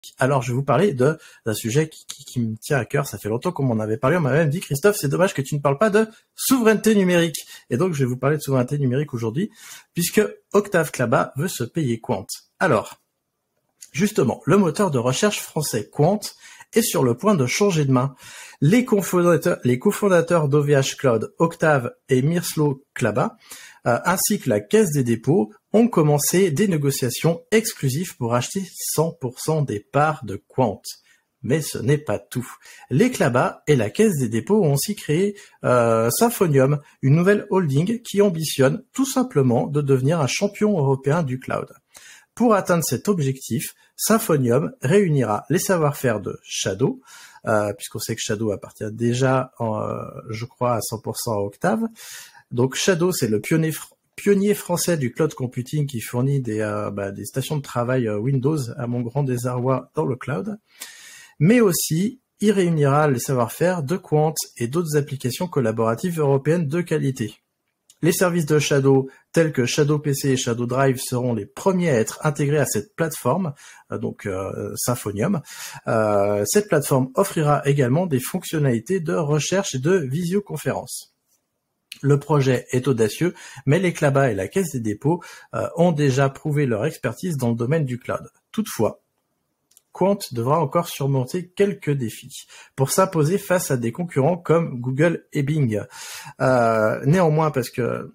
Alors, je vais vous parler d'un sujet qui me tient à cœur. Ça fait longtemps qu'on m'en avait parlé. On m'a même dit, Christophe, c'est dommage que tu ne parles pas de souveraineté numérique. Et donc, je vais vous parler de souveraineté numérique aujourd'hui, puisque Octave Klaba veut se payer Quant. Alors, justement, le moteur de recherche français Quant est sur le point de changer de main. Les cofondateurs d'OVH Cloud, Octave et Mirslo Klaba, ainsi que la Caisse des dépôts, ont commencé des négociations exclusives pour acheter 100% des parts de Quant. Mais ce n'est pas tout. Les Klaba et la Caisse des dépôts ont aussi créé Symfonium, une nouvelle holding qui ambitionne tout simplement de devenir un champion européen du cloud. Pour atteindre cet objectif, Symfonium réunira les savoir-faire de Shadow, puisqu'on sait que Shadow appartient déjà, je crois, à 100% à Octave. Donc Shadow, c'est le pionnier français du cloud computing qui fournit des stations de travail Windows à mon grand désarroi dans le cloud. Mais aussi, il réunira les savoir-faire de Quant et d'autres applications collaboratives européennes de qualité. Les services de Shadow, tels que Shadow PC et Shadow Drive, seront les premiers à être intégrés à cette plateforme, Symfonium. Cette plateforme offrira également des fonctionnalités de recherche et de visioconférence. Le projet est audacieux, mais les Klaba et la Caisse des dépôts ont déjà prouvé leur expertise dans le domaine du cloud. Toutefois, Quant devra encore surmonter quelques défis pour s'imposer face à des concurrents comme Google et Bing. Néanmoins, parce que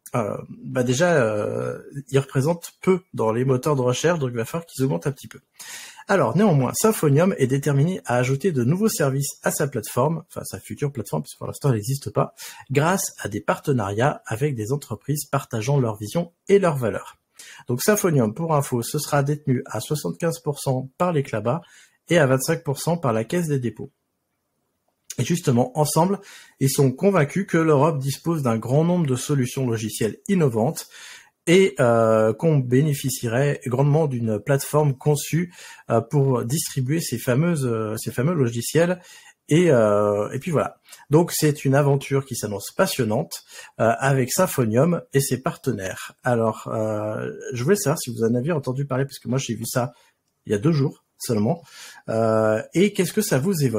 ils représentent peu dans les moteurs de recherche, donc il va falloir qu'ils augmentent un petit peu. Alors, néanmoins, Symfonium est déterminé à ajouter de nouveaux services à sa plateforme, enfin sa future plateforme, puisque pour l'instant elle n'existe pas, grâce à des partenariats avec des entreprises partageant leur vision et leurs valeurs. Donc Symfonium, pour info, ce sera détenu à 75% par les Klaba et à 25% par la Caisse des dépôts. Et justement, ensemble, ils sont convaincus que l'Europe dispose d'un grand nombre de solutions logicielles innovantes et qu'on bénéficierait grandement d'une plateforme conçue pour distribuer ces fameux logiciels. Et puis voilà. Donc c'est une aventure qui s'annonce passionnante avec Symfonium et ses partenaires. Alors, je voulais savoir si vous en aviez entendu parler, parce que moi j'ai vu ça il y a 2 jours seulement. Et qu'est-ce que ça vous évoque ?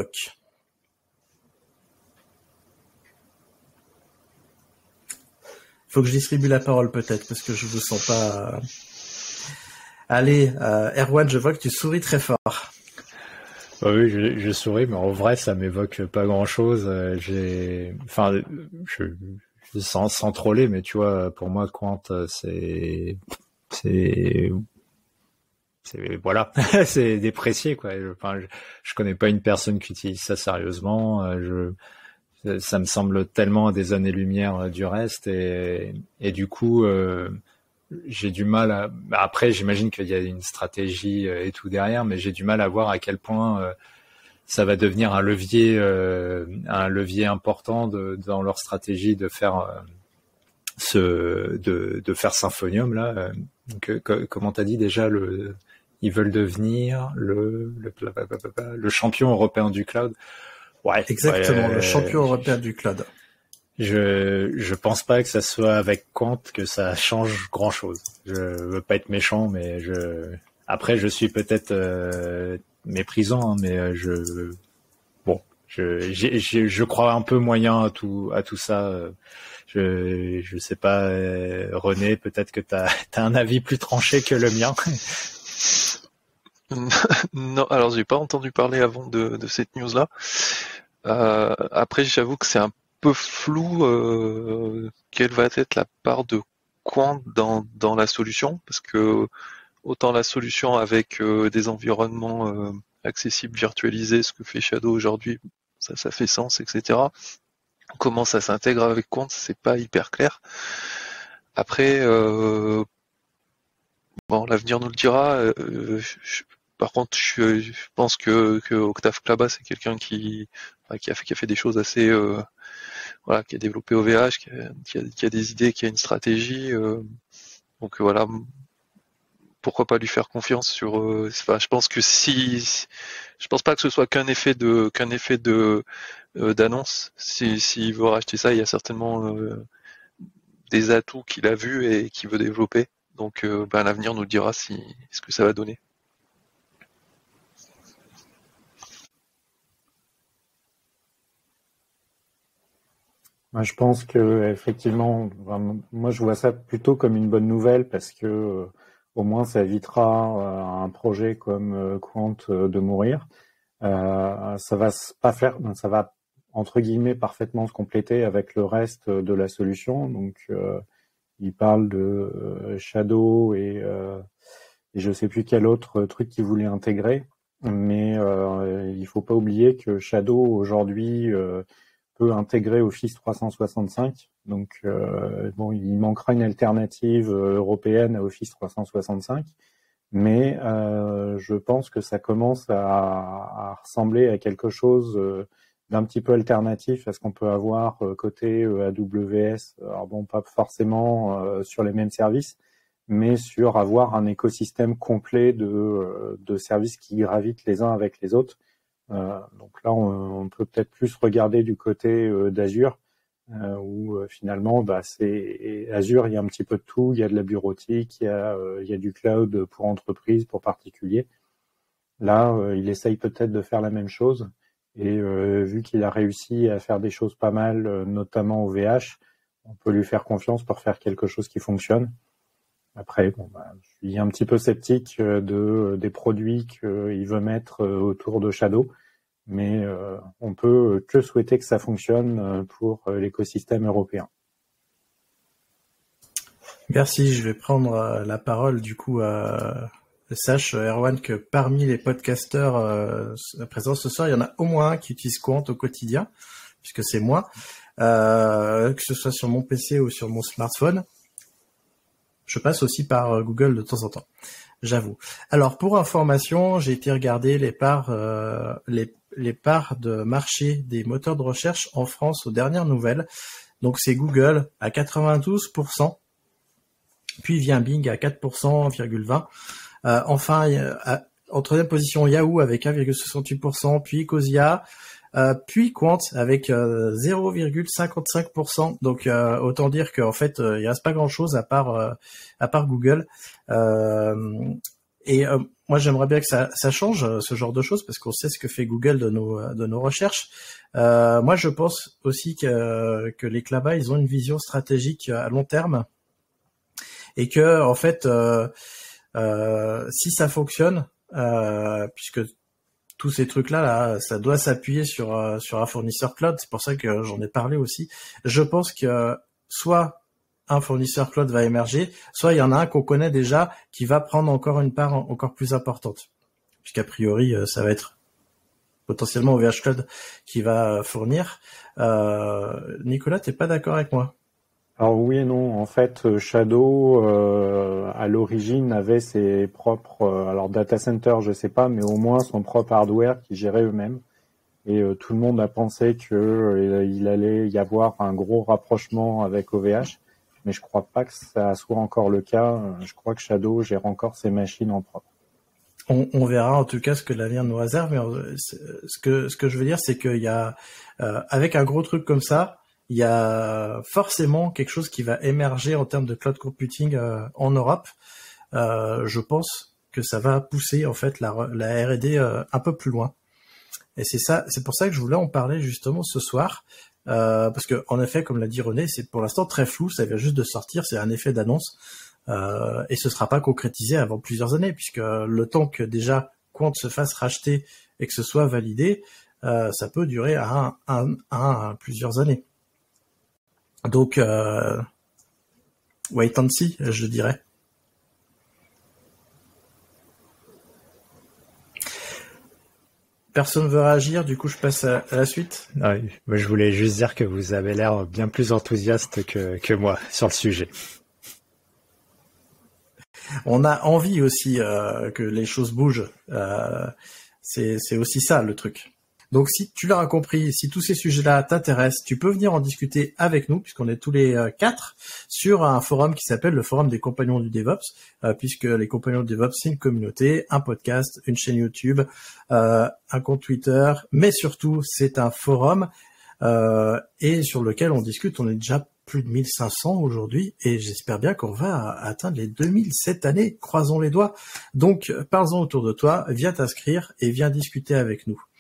Faut que je distribue la parole peut-être, parce que je vous sens pas... Allez, Erwan, je vois que tu souris très fort. Oui, je souris, mais en vrai, ça m'évoque pas grand-chose. Sans troller, mais tu vois, pour moi, Quant, c'est voilà, c'est déprécié, quoi. Je connais pas une personne qui utilise ça sérieusement. Ça me semble tellement à des années-lumière du reste, et du coup, j'ai du mal à... Après, j'imagine qu'il y a une stratégie et tout derrière, mais j'ai du mal à voir à quel point ça va devenir un levier important dans leur stratégie de faire de faire Symfonium là. Comment t'as dit déjà, ils veulent devenir le champion européen du cloud. Ouais, exactement, le champion européen du cloud. Je pense pas que ça soit avec Quant que ça change grand chose. Je veux pas être méchant, mais après je suis peut-être méprisant, hein, mais je crois un peu moyen à tout ça. Je sais pas, René, peut-être que t'as un avis plus tranché que le mien. Non, alors j'ai pas entendu parler avant de cette news-là. Après, j'avoue que c'est un peu flou quelle va être la part de Quant dans la solution, parce que autant la solution avec des environnements accessibles, virtualisés, ce que fait Shadow aujourd'hui, ça fait sens, etc. Comment ça s'intègre avec Quant, c'est pas hyper clair. Après, l'avenir nous le dira. Par contre, je pense que Octave Klaba, c'est quelqu'un qui a fait des choses assez, qui a développé OVH, qui a des idées, qui a une stratégie. Donc voilà, pourquoi pas lui faire confiance sur. Je pense que je pense pas que ce soit qu'un effet d'annonce. S'il veut racheter ça, il y a certainement des atouts qu'il a vus et qu'il veut développer. Donc l'avenir nous dira ce que ça va donner. Je pense que effectivement, moi je vois ça plutôt comme une bonne nouvelle parce que au moins ça évitera un projet comme Quant de mourir. Ça va entre guillemets parfaitement se compléter avec le reste de la solution. Donc il parle de Shadow et je sais plus quel autre truc qu'il voulait intégrer, mais il faut pas oublier que Shadow aujourd'hui peut intégrer Office 365. Donc, il manquera une alternative européenne à Office 365, mais je pense que ça commence à ressembler à quelque chose d'un petit peu alternatif à ce qu'on peut avoir côté AWS. Alors bon, pas forcément sur les mêmes services, mais sur avoir un écosystème complet de services qui gravitent les uns avec les autres. Donc là, on peut peut-être plus regarder du côté d'Azure, où finalement, c'est Azure, il y a un petit peu de tout, il y a de la bureautique, il y a du cloud pour entreprises, pour particuliers. Là, il essaye peut-être de faire la même chose, et vu qu'il a réussi à faire des choses pas mal, notamment au VH, on peut lui faire confiance pour faire quelque chose qui fonctionne. Après, je suis un petit peu sceptique des produits qu'il veut mettre autour de Shadow, mais on peut que souhaiter que ça fonctionne pour l'écosystème européen. Merci, je vais prendre la parole du coup. Sache, Erwan, que parmi les podcasteurs présents ce soir, il y en a au moins un qui utilise Quant au quotidien, puisque c'est moi, que ce soit sur mon PC ou sur mon smartphone. Je passe aussi par Google de temps en temps, j'avoue. Alors, pour information, j'ai été regarder les parts de marché des moteurs de recherche en France aux dernières nouvelles. Donc, c'est Google à 92%, puis vient Bing à 4,20%. Enfin, en troisième position, Yahoo avec 1,68%, puis Ecosia, puis Quant avec 0,55%. Donc autant dire qu'en fait il reste pas grand chose à part Google. Moi j'aimerais bien que ça change ce genre de choses parce qu'on sait ce que fait Google de nos recherches. Moi je pense aussi que les Clabas ils ont une vision stratégique à long terme et que en fait si ça fonctionne, puisque tous ces trucs-là, ça doit s'appuyer sur un fournisseur cloud. C'est pour ça que j'en ai parlé aussi. Je pense que soit un fournisseur cloud va émerger, soit il y en a un qu'on connaît déjà qui va prendre encore une part encore plus importante. Puisqu'a priori, ça va être potentiellement OVH Cloud qui va fournir. Nicolas, t'es pas d'accord avec moi? Alors oui et non. En fait, Shadow, à l'origine, avait ses propres, alors data center, je sais pas, mais au moins son propre hardware qui gérait eux-mêmes. Et tout le monde a pensé que il allait y avoir un gros rapprochement avec OVH, mais je crois pas que ça soit encore le cas. Je crois que Shadow gère encore ses machines en propre. On verra en tout cas ce que l'avenir nous réserve. Mais ce que je veux dire, c'est qu'il y a, avec un gros truc comme ça, il y a forcément quelque chose qui va émerger en termes de cloud computing en Europe. Je pense que ça va pousser en fait la R&D un peu plus loin. Et c'est pour ça que je voulais en parler justement ce soir, parce que en effet, comme l'a dit René, c'est pour l'instant très flou. Ça vient juste de sortir, c'est un effet d'annonce, et ce sera pas concrétisé avant plusieurs années, puisque le temps que déjà Quant se fasse racheter et que ce soit validé, ça peut durer à plusieurs années. Donc, wait and see, je dirais. Personne veut réagir, du coup je passe à la suite. Ah oui, moi je voulais juste dire que vous avez l'air bien plus enthousiaste que moi sur le sujet. On a envie aussi que les choses bougent. C'est aussi ça le truc. Donc si tu l'auras compris, si tous ces sujets-là t'intéressent, tu peux venir en discuter avec nous, puisqu'on est tous les 4 sur un forum qui s'appelle le forum des compagnons du DevOps, puisque les compagnons du DevOps, c'est une communauté, un podcast, une chaîne YouTube, un compte Twitter, mais surtout c'est un forum et sur lequel on discute. On est déjà plus de 1500 aujourd'hui et j'espère bien qu'on va atteindre les 2000 cette année, croisons les doigts. Donc parle-en autour de toi, viens t'inscrire et viens discuter avec nous.